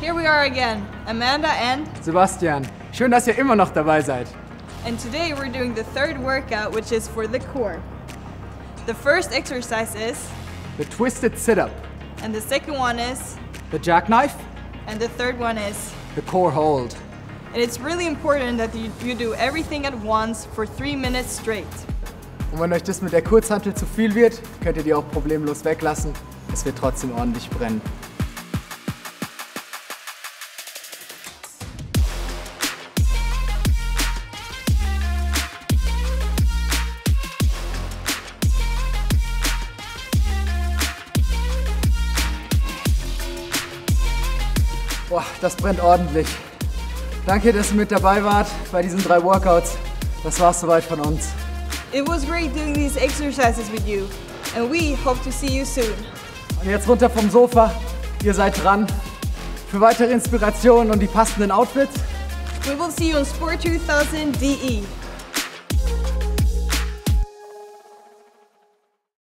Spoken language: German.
Here we are again, Amanda and Sebastian. Schön, dass ihr immer noch dabei seid. And today we're doing the third workout, which is for the core. The first exercise is The twisted sit-up, and the second one is the jackknife, and the third one is. the core hold. And it's really important that you do everything at once for 3 minutes straight. Und wenn euch das mit der Kurzhantel zu viel wird, könnt ihr die auch problemlos weglassen. Es wird trotzdem ordentlich brennen. Boah, das brennt ordentlich. Danke, dass ihr mit dabei wart bei diesen 3 Workouts. Das war's soweit von uns. It was great doing these exercises with you, and we hope to see you soon. Und jetzt runter vom Sofa. Ihr seid dran. Für weitere Inspirationen und die passenden Outfits We will see you on Sport 2000 DE.